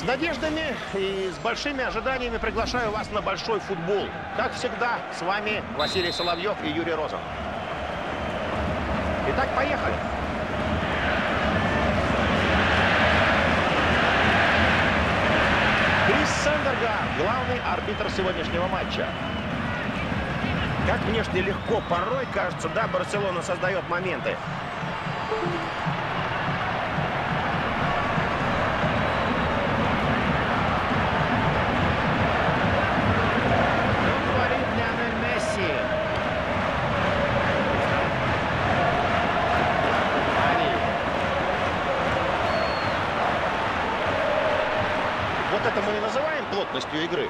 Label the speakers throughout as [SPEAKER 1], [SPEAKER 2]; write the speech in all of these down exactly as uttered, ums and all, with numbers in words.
[SPEAKER 1] С надеждами и с большими ожиданиями приглашаю вас на большой футбол. Как всегда, с вами Василий Соловьев и Юрий Розан. Итак, поехали. Крис Сандергард, главный арбитр сегодняшнего матча. Как внешне легко, порой кажется, да, Барселона создает моменты. Вот это мы и называем плотностью игры.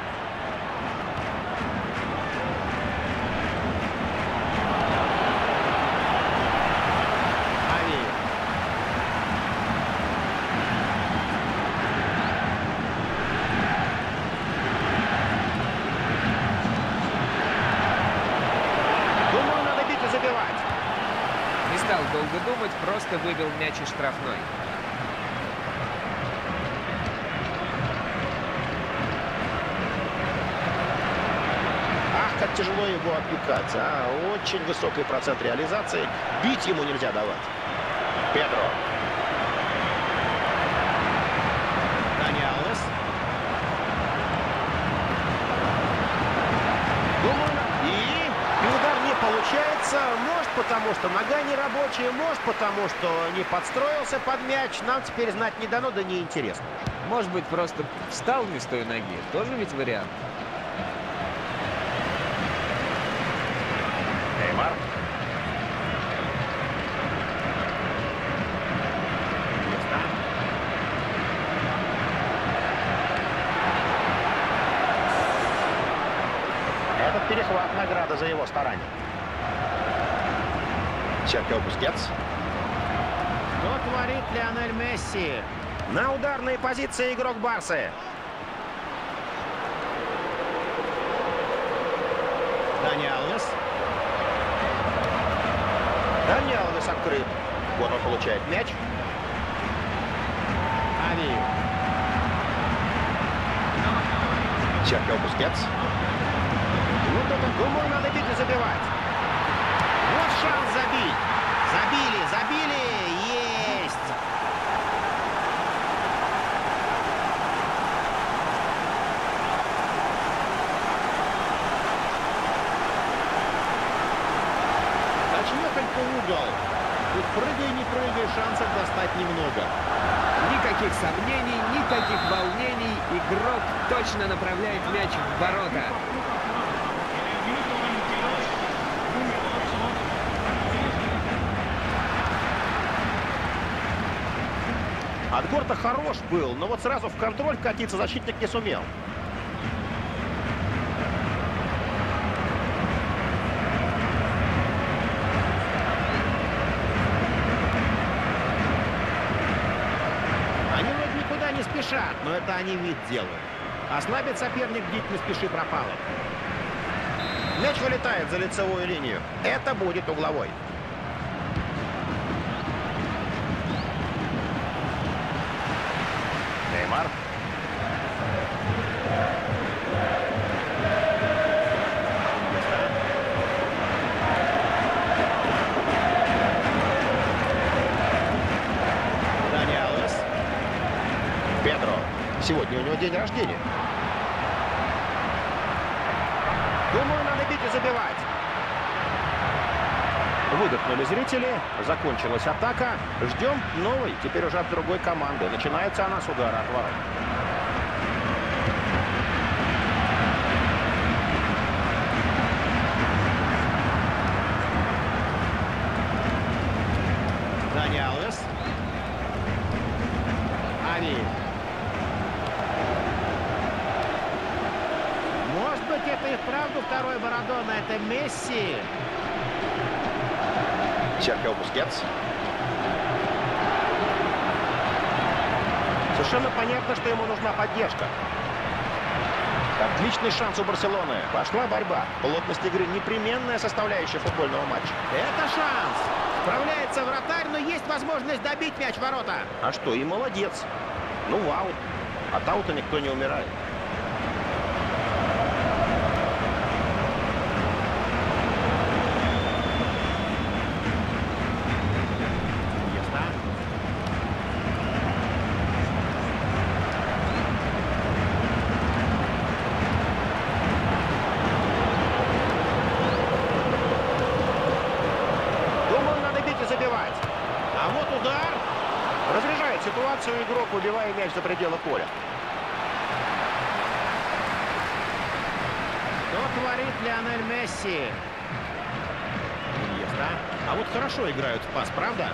[SPEAKER 1] Думаю, надо бить и забивать.
[SPEAKER 2] Не стал долго думать, просто выбил мяч из штрафной.
[SPEAKER 1] Как тяжело его опекать, а? Очень высокий процент реализации. Бить ему нельзя давать. Педро. Дани Алвес. И, и удар не получается. Может, потому что нога не рабочая, может, потому что не подстроился под мяч. Нам теперь знать не дано, да не интересно.
[SPEAKER 2] Может быть, просто встал вместо той ноги. Тоже ведь вариант.
[SPEAKER 1] Неймар. Этот перехват — награда за его старания. Серхио Бускетс. Что творит Лионель Месси? На ударной позиции игрок Барсы. Дани Алвес. Дани Алвес открыт. Вот он получает мяч. Ави. Серхио Бускетс. Вот это, думаю, надо бить и забивать. Вот шанс забить. Забили, забили. Есть. Угол. Тут прыгай, не прыгай, шансов достать немного.
[SPEAKER 2] Никаких сомнений, никаких волнений. Игрок точно направляет мяч в ворота.
[SPEAKER 1] Отбор-то хорош был, но вот сразу в контроль катиться защитник не сумел. Спешат, но это они вид делают. Ослабит соперник, бдительность спеши пропала. Мяч вылетает за лицевую линию. Это будет угловой. Неймар. Педро. Сегодня у него день рождения. Думаю, надо бить и забивать. Выдохнули зрители. Закончилась атака. Ждем новой, теперь уже от другой команды. Начинается она с удара от ворот. Дани Алвес. Ави. Может быть, это и вправду второй Марадона, это Месси. Серхио Бускетс. Совершенно понятно, что ему нужна поддержка. Отличный шанс у Барселоны. Пошла борьба. Плотность игры — непременная составляющая футбольного матча. Это шанс. Справляется вратарь, но есть возможность добить мяч в ворота. А что, и молодец. Ну, вау. От аута никто не умирает. Ситуацию игрок, выбивая мяч за пределы поля.
[SPEAKER 3] Что творит Лионель Месси?
[SPEAKER 1] Иньеста. А вот хорошо играют в пас, правда?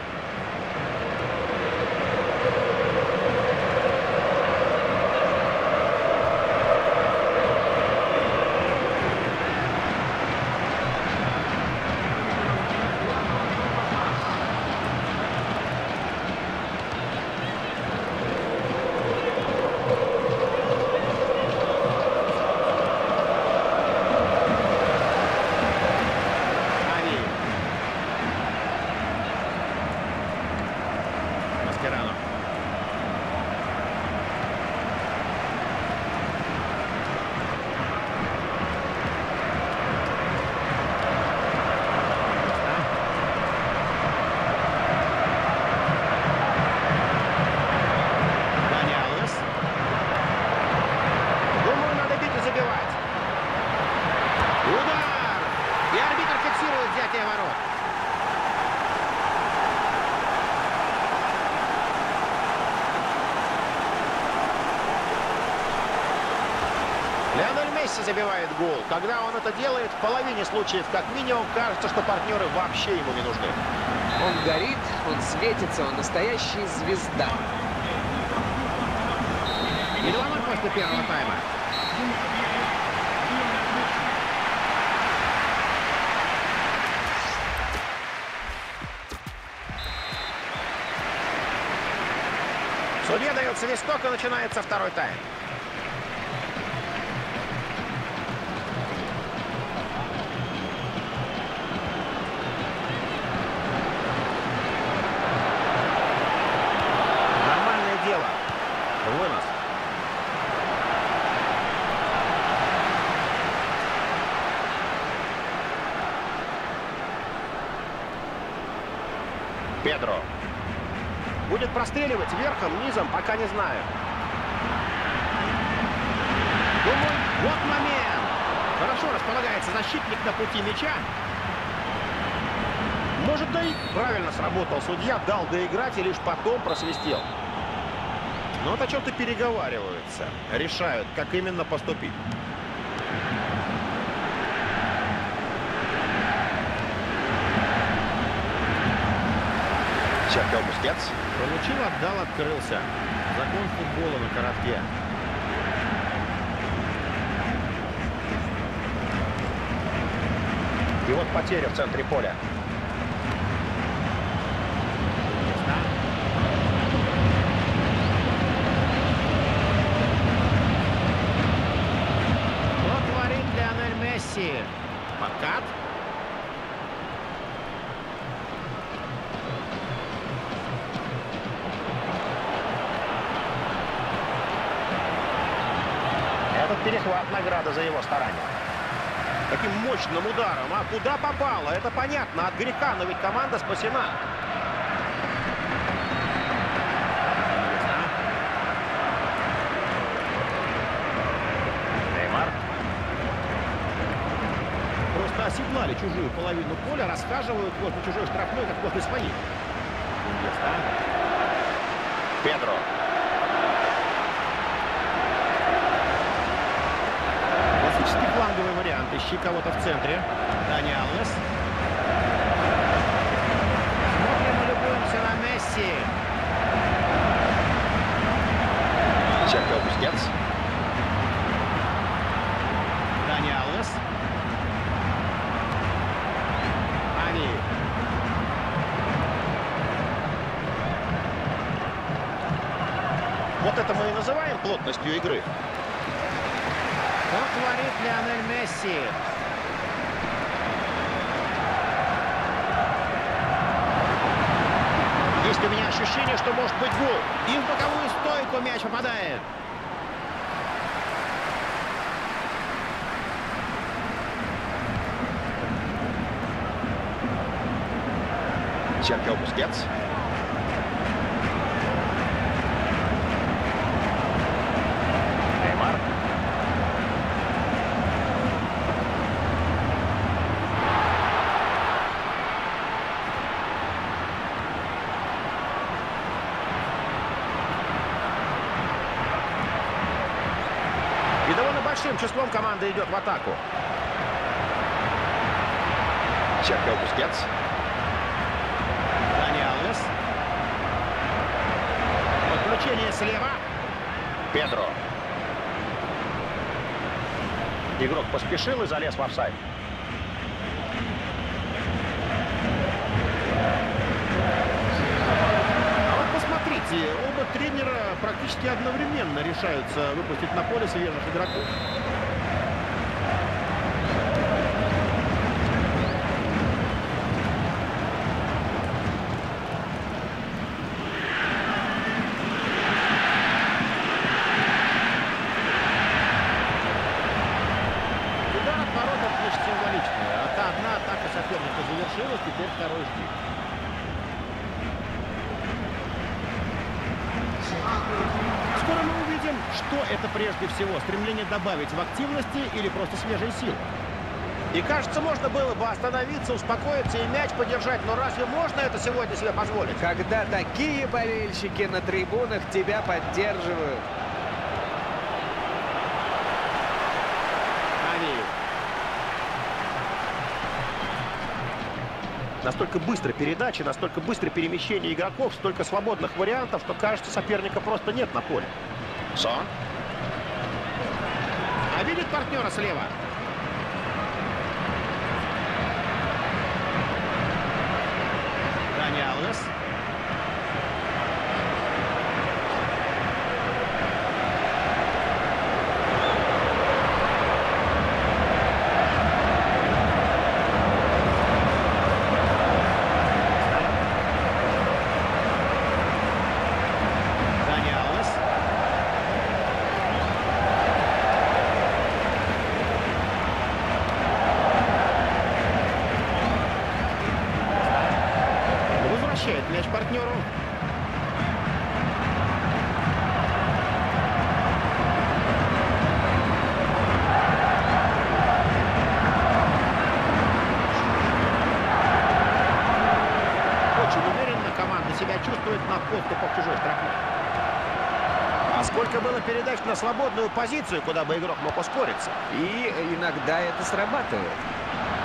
[SPEAKER 1] Лионель Месси забивает гол. Когда он это делает, в половине случаев, как минимум, кажется, что партнеры вообще ему не нужны.
[SPEAKER 2] Он горит, он светится, он настоящая звезда.
[SPEAKER 3] И два ноль после первого тайма.
[SPEAKER 1] Судья дает свисток, и начинается второй тайм. Нормальное дело. Вынос. Педро. Будет простреливать верхом, низом, пока не знаю. Думаю, вот момент. Хорошо располагается защитник на пути мяча. Может, да и правильно сработал судья, дал доиграть и лишь потом просвистел. Но вот о чем-то переговариваются. Решают, как именно поступить. Серхио Бускетс. Получил, отдал, открылся. Закон футбола на коротке. И вот потеря в центре поля.
[SPEAKER 3] Что творит Лионель Месси?
[SPEAKER 1] Подкат. Перехват, награда за его старания. Таким мощным ударом. А куда попало? Это понятно. От греха, но ведь команда спасена. Неймар. Просто оседлали чужую половину поля, расхаживают возле чужой штрафной, как возле своих. Педро. Фланговый вариант. Ищи кого-то в центре. Дани Алвес.
[SPEAKER 3] Смотрим и любуемся на Месси.
[SPEAKER 1] Серхио Бускетс. Дани Алвес. Ани. Вот это мы и называем плотностью игры.
[SPEAKER 3] Что творит Лионель Месси?
[SPEAKER 1] Есть у меня ощущение, что может быть гол. И в боковую стойку мяч попадает. Серхио Бускетс. Неймар. И довольно большим числом команда идет в атаку. Серхио Бускетс.
[SPEAKER 3] Дани Алвес. Подключение слева.
[SPEAKER 1] Педро. Игрок поспешил и залез в офсайд.
[SPEAKER 4] А вот посмотрите, оба тренера практически одновременно решаются выпустить на поле свежих игроков.
[SPEAKER 3] Удар от ворот — это лишь символичное. А та одна атака соперника завершилась, теперь второй жди.
[SPEAKER 4] Скоро мы увидим, что это прежде всего, стремление добавить в активности или просто свежие силы.
[SPEAKER 1] И кажется, можно было бы остановиться, успокоиться и мяч подержать. Но разве можно это сегодня себе позволить?
[SPEAKER 2] Когда такие болельщики на трибунах тебя поддерживают.
[SPEAKER 3] Авиев.
[SPEAKER 1] Настолько быстро передачи, настолько быстро перемещение игроков, столько свободных вариантов, что кажется, соперника просто нет на поле. Сон.
[SPEAKER 3] А видит партнера слева. Дани Алвес. Дани Алвес. Возвращает мяч партнеру. Очень уверенно команда себя чувствует на подступах чужой штрафной.
[SPEAKER 1] А сколько было передач на свободную позицию, куда бы игрок мог ускориться?
[SPEAKER 2] И иногда это срабатывает.